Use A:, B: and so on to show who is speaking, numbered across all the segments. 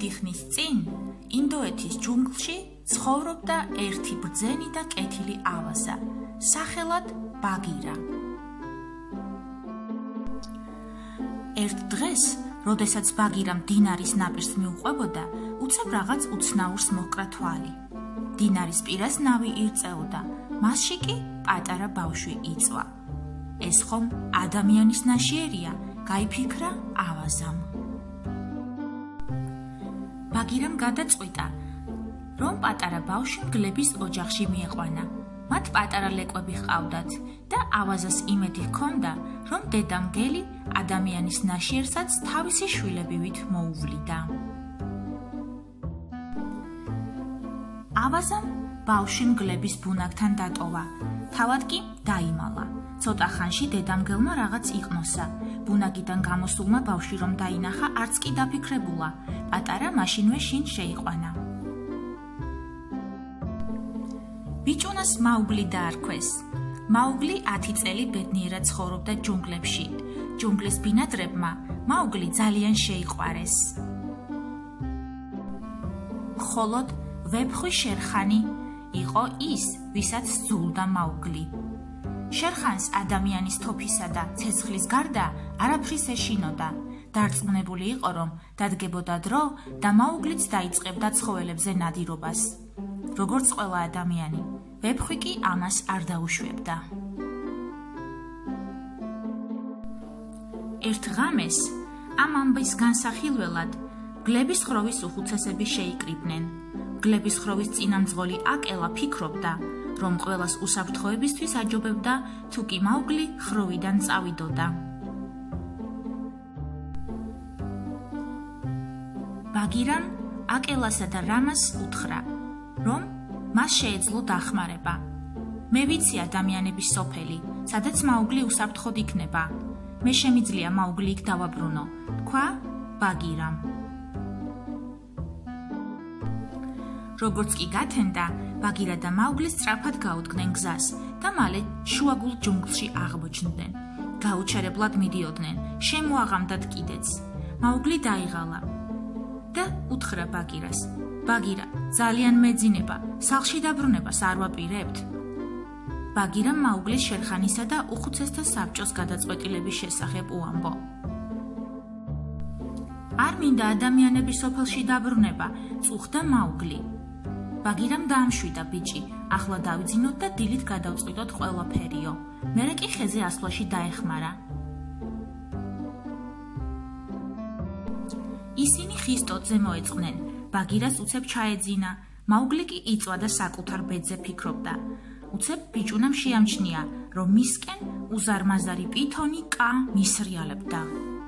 A: დიდი ხნის წინ ინდოეთის ჯუნგლში ცხოვრობდა ერთი ბრძენი და კეთილი ავაზა, სახელად ბაგირა. ერთ დღეს, როდესაც ბაგირა მდინარის ნაპირს მიუყვებოდა, უცებ რაღაც უცნაურს მოჰკრა თვალი. მდინარის პირას ნავი ირწეოდა, მასში კი პატარა ბავშვი იწვა. ეს ხომ ადამიანის ნაშიერია, გაიფიქრა ავაზამ. ბაგირამ გადაწყვიტა, რომ პატარა ბავშვი მგლების ოჯახში მieყვანა. მათ პატარა ლეკვები ჰყავდათ და ავაზას იმედი ჰქონდა, რომ დედა მგელი ადამიანის ნაშიერსაც თავისი შვილებივით მოუვლიდა. ავაზამ ბავშვი მგლების ბუნაგთან დატოვა, თავად კი დაიმალა. ცოტა ხანში დედამგელმა რაღაც იყნოსა. ბუნაგიდან გამოსულმა ბავშვი რომ დაინახა, არც კი დაფიქრებულა. პატარა მაშინვე შინ შეიყვანა. ბიჭუნას მაუგლი დაარქვეს. მაუგლი 10 წელი ბედნიერად ცხოვრობდა ჯუნგლებში. ჯუნგლის ბინადრებმა მაუგლი ძალიან შეიყვარეს. ხოლოდ ვეფხვი შერხანი იყო ის, ვისაც სძულდა მაუგლი. შერხანს ადამიანის თოფისა და ცეცხლის გარდა არაფრის ეშინოდა. დარწმუნებული იყო, რომ დადგებოდა დრო და მაუგლიც დაიწყებდა ცხოველებზე ნადირობას. როგორც ყველა ადამიანი, ვეფხვი კი ამას არ დაუშვებდა. ერთ ღამეს ამ ამბის განსახილველად მგლების ხროვის უხუცესები შეიკრიბნენ. მგლების ხროვის წინამძღოლი აკელა ფიქრობდა, რომ ყველას უსაფრთხოებისთვის აჯობებდა, თუ კი მაუგლი ხროვიდან წავიდოდა. ბაგირამ აკელასა და რამას უთხრა, რომ მას შეეძლო დახმარება. მე ვიცი ადამიანების სოფელი, სადაც მაუგლი უსაფრთხოდ იქნება. მე შემიძლია მაუგლი იქ დავაბრუნო, თქვა ბაგირამ. როგორც კი გათენდა, ბაგირა და მაუგლი სწრაფად გაუდგნენ გზას და მალე შუაგულ ჯუნგლში აღმოჩნდნენ. გაუჩერებლად მიდიოდნენ, შემოაღამდათ კიდეც. მაუგლი დაიღალა და უთხრა ბაგირას: ბაგირა, ძალიან მეძინება, სახლში დაბრუნებას არ ვაპირებთ? ბაგირამ მაუგლის შერხანისა და უხუცესთა საბჭოს გადაწყვეტილების შესახებ უამბო. არ მინდა ადამიანების სოფელში დაბრუნება, წუხდა მაუგლი. ბაგირამ დაამშვიდა ბიჭი, ახლა დავიძინოთ და დილით გადავწყვიტოთ ყველაფერიო. მერე კი ხეზე ასვლაში დაეხმარა. ისინი ხის ტოტზე მოეწყნენ. ბაგირას უცებ ჩაეძინა, მაუგლი კი იწვა და საკუთარ ბედზე ფიქრობდა. უცებ ბიჭუნამ შეამჩნია, რომ მისკენ უზარმაზარი პითონი კა მისრიალებდა.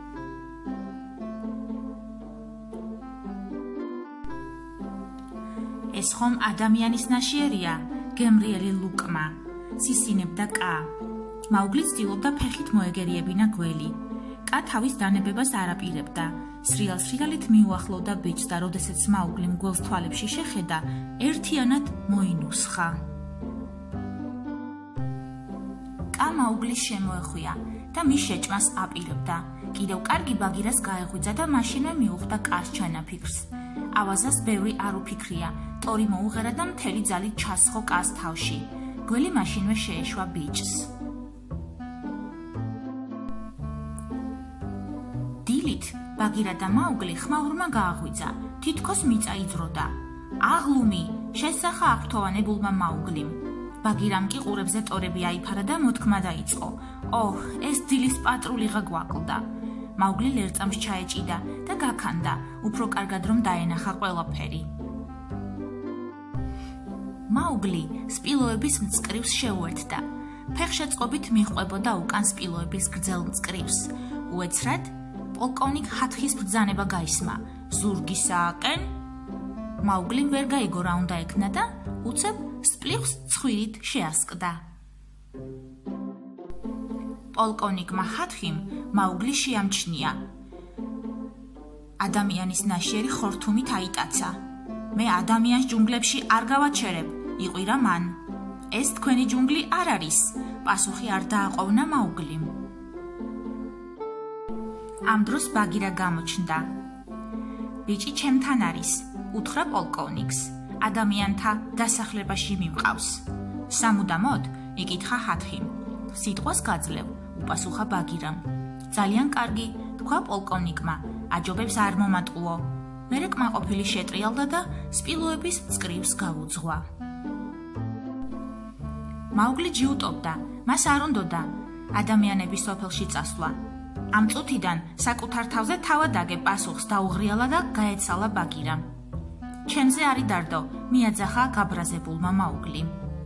A: ეს ხომ ადამიანის ნაშიერია, გემრიელი ლუკმა, სისინებდა კა. მაუგლი ცდილობდა ფეხით მოეგერიებინა გველი. კა თავის დანებებას არ აპირებდა. სრიალ-სრიალით მიუახლოვდა ბიჭს და როდესაც მაუგლი მგველს თვალებში შეხედა, ერთიანად მოინუსხა. კა მაუგლის შემოეხვია და მის შეჭმას აპირებდა. კიდევ კარგი ბაგირას გაეღვიძა და მაშინვე მიუხვდა კას ჩანაფიქრს. ავაზას ბევრი არ უფიქრია, ტორი მოუღერა და მთელი ძალით ჩასხო კას თავში. გველი მაშინვე შეეშვა ბიჭს. დილით ბაგირა და მაუგლი ხმაურმა გააღვიძა, თითქოს მიწა იძროდა. აღლუმი, შესახა აღფრთოვანებულმა მაუგლიმ. ბაგირამ კი ყურებზე ტორები აიფარა და მოთქმა დაიწყო. ოჰ, ეს დილის პატრულიღა გვაკლდა. მაუგლი ლერწამს ჩაეჭიდა და გაქანდა, უფრო კარგად რომ დაენახა ყველაფერი. მაუგლი სპილოების მწკრივს შეუერთდა. ფეხშეწყობით მიჰყვებოდა უკან სპილოების გრძელ მწკრივს. უეცრად პოლკოვნიკ ჰათხის ბრძანება გაისმა. ზურგისააკენ? მაუგლიმ ვერ გაიგო რა უნდა ეკნა და უცებ სპლიხს ცხვირით შეასკდა. პოლკოვნიკმა ჰათხიმ მაუგლი შეამჩნია. ადამიანის ნაშიერი ხორთუმით აიტაცა. მე ადამიანს ჯუნგლებში არ გავაჩერებ, იყვირა მან. ეს თქვენი ჯუნგლი არ არის, პასუხი არ დააყოვნა მაუგლიმ. ამ დროს ბაგირა გამოჩნდა. ბიჭი ჩემთან არის, უთხრა პოლკოვნიკს. ადამიანთა დასახლებაში მიმყავს. სამუდამოდ იკითხა ჰათხიმ. სიტყვას გაძლევ, უპასუხა ბაგირამ. ძალიან კარგი, თქვა პოლკოვნიკმა, აჯობებს არ მომატყუო. მერე კმაყოფილი შეტრიალდა და სპილოების წკრივს გაუძღვა. მაუგლი ჯიუტობდა, მას არ უნდოდა ადამიანების სოფელში წასვლა. ამ წუთიდან საკუთარ თავზე თავად აგე პასუხს დაუღრიალა და გაეცალა ბაგირამ. ჩემზე არი დარდო, მიაძახა გაბრაზებულმა მაუგლიმ.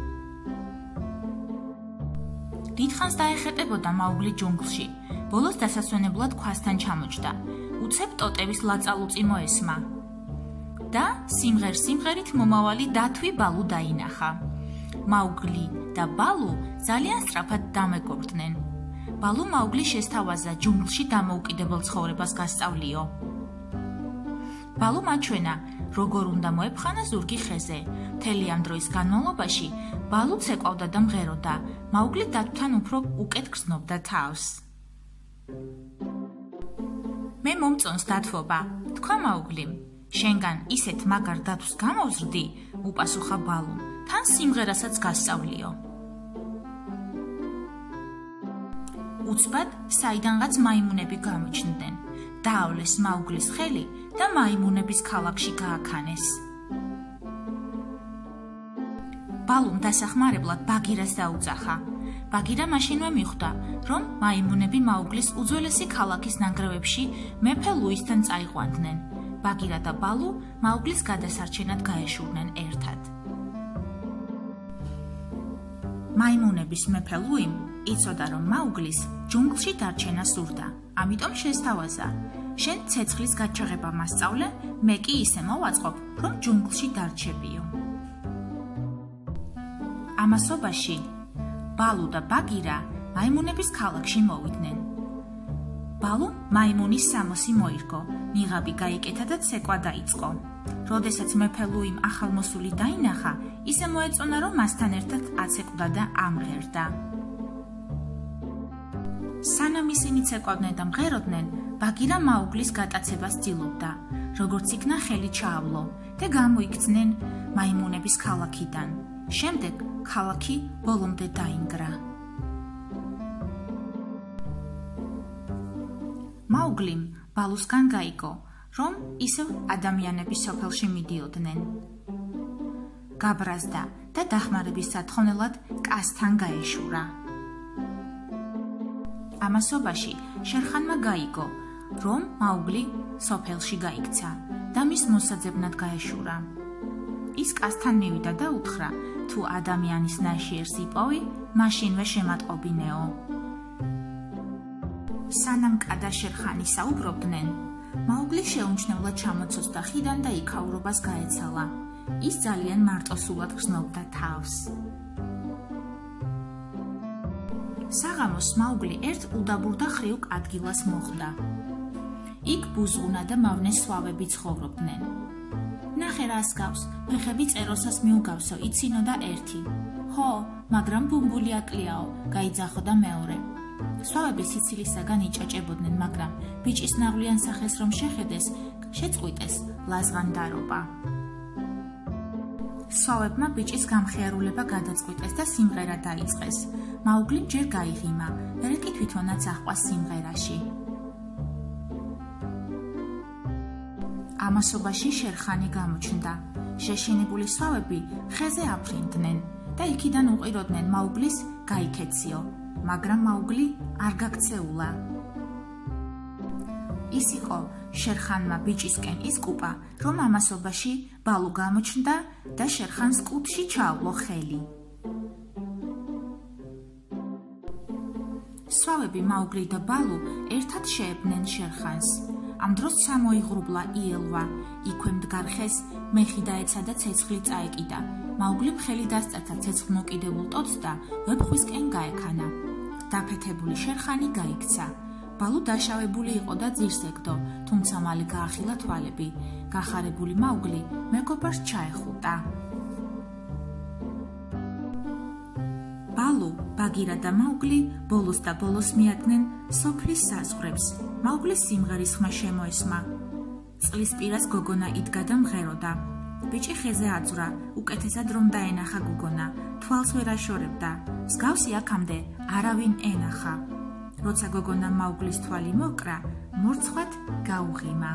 A: დიდხანს დაეხეტებოდა მაუგლი ჯუნგლში. ბოლოს დასასვენებლად ქვასთან ჩამოჯდა. უცებ ტოტების ლაწალუწი მოესმა. და სიმღერით მომავალი დათვი ბალუ დაინახა. მაუგლი და ბალუ ძალიან სწრაფად დამეგობრდნენ. ბალუ მაუგლი შესთავაზა ჯუნგლში დამოუკიდებელ ცხოვრებას გასწავლიო. ბალუ მაჩვენა, როგორ უნდა მოეფხანა ზურგი ხეზე. მთელი ამ დროის განმავლობაში ბალუ ცეკვავდა და მღეროდა. მაუგლი დათვთან უფრო უკეთ გრძნობდა თავს. მე მომწონს დათვობა, თქვა მაუგლიმ. შენგან ისეთ მაგარ დათვს გამოვზრდი, უპასუხა ბალუმ. თან სიმღერასაც გასწავლიო. უცბად საიდანღაც მაიმუნები გამოჩნდნენ. დაავლეს მაუგლის ხელი და მაიმუნების ქალაქში გააქანეს. ბალუმ დასახმარებლად ბაგირას დაუძახა. ბაგირა მაშინვე მიხვდა, რომ მაიმუნები მაუგლის უძველესი ქალაქის ნანგრევებში მეფე ლუისთან წაიყვანდნენ. ბაგირა და ბალუ მაუგლის გადასარჩენად გაეშურნენ ერთად. მაიმუნების მეფე ლუიმ იცოდა, რომ მაუგლის ჯუნგლში დარჩენა სურდა. ამიტომ შესთავაზა, შენ ცეცხლის გაჩაღება მასწავლე, მე კი ისე მოვაწყობ, რომ ჯუნგლში დარჩებიო. ამასობაში ბალუ და ბაგირა მაიმუნების ქალაქში მოვიდნენ. ბალუ მაიმუნის სამოსი მოირგო, ნიღაბი გაიკეთა და ცეკვა დაიწყო. როდესაც მეფე ლუიმ ახალმოსული დაინახა, ისე მოეწონა, რომ მასთან ერთად აცეკვდა და ამღერდა. სანამ ისინი ცეკვავდნენ და მღეროდნენ, ბაგირა მაუგლის გატაცებას ცდილობდა, როგორც იქნა ხელი ჩაავლო და გამოიქცნენ მაიმუნების ქალაქიდან. შემდეგ ქალაქი ბოლომდე დაინგრა. მაუგლიმ ბალუსგან გაიგო, რომ ისევ ადამიანების სოფელში მიდიოდნენ. გაბრაზდა და დახმარების სათხოვნელად კაცთან გაეშურა. ამასობაში შერხანმა გაიგო, რომ მაუგლი სოფელში გაიქცა და მის მოსაძებნად გაეშურა. ის კაცთან მივიდა და უთხრა, თუ ადამიანის ნაშიერს იპოვი, მაშინვე შემატყობინეო. სანამ კა და შერხანი საუბრობდნენ, მაუგლი შეუმჩნევლად ჩამოცოცხლდა ხიდან და იქაურობას გაეცალა. ის ძალიან მარტოსულად გრძნობდა თავს. საღამოს მაუგლი ერთ უდაბურ და ხრიუკ ადგილას მოხვდა. იქ ბუზღუნა და მავნე სვავები ცხოვრობდნენ. ნახე რას გავს, ფეხები წეროსას მიუგავსო, იცინო და ერთი. ხო, მაგრამ ბუმბული აკლიაო, გაიძახო და მეორე. სვავები სიცილისაგან იჭაჭებოდნენ, მაგრამ ბიჭის ნაღვლიან სახეს რომ შეხედეს, შეწყვიტეს ლაზღანდარობა. სვავებმა ბიჭის გამხიარულება გადაწყვიტეს და სიმღერა დაიწყეს. მაუგლიმ ჯერ გაიღიმა, მერე კი თვითონაც აჰყვა სიმღერაში. ამასობაში შერხანი გამოჩნდა. შეშინებული სვავები ხეზე აფრინდნენ და იქიდან უყიროდნენ მაუგლის გაიქეციო, მაგრამ მაუგლი არ გაქცეულა. ის იყო შერხანმა ბიჭისკენ ისკუპა, რომ ამასობაში ბალუ გამოჩნდა და შერხანს კუდში ჩაავლო ხელი. სვავები მაუგლი და ბალუ ერთად შეებნენ შერხანს. ამ დროს სამოიღრუბლა იელვა, იქვე მდგარ ხეს მეხი დაეცა და ცეცხლი წაეკიდა. მაუგლიმ ხელი დასწათა ცეცხლმოკიდებულ ტოტს და ვეფხვისკენ გაექანა. დაფეთებული შერხანი გაიქცა. ბალუ დაშავებული იყო და ძირს ეკდო, თუმცა მალე გაახილა თვალები. გახარებული მაუგლი მეგობარს ჩაეხუტა. ბალუ, ბაგირა და მაუგლი ბოლოს და ბოლოს მიადგნენ სოფლის საზღვრებს. მაუგლის სიმღერის ხმა შემოესმა. წყლის პირას გოგონა იდგა და მღეროდა. ბიჭი ხეზე აძვრა, უკეთესად რომ დაენახა გოგონა, თვალს ვერ აშორებდა. მსგავსი აქამდე არავინ ენახა. როცა გოგონა მაუგლის თვალი მოკრა, მორცხვად გაუღიმა.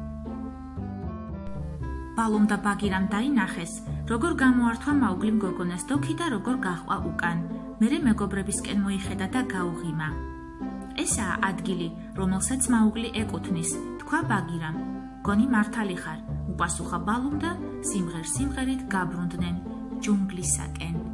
A: ბალომ და ბაგირამ დაინახეს, როგორ გამოართვა მაუგლიმ გოგონას დოქი და როგორ გაჰყვა უკან. მერე მეგობრებისკენ მოიხედა და გაუღიმა. ესაა ადგილი, რომელსაც მაუგლი ეკუთვნის, თქვა ბაგირამ. გონი მართალი ხარ, უპასუხა ბალომ და სიმღერ-სიმღერით გაბრუნდნენ ჯუნგლისაკენ.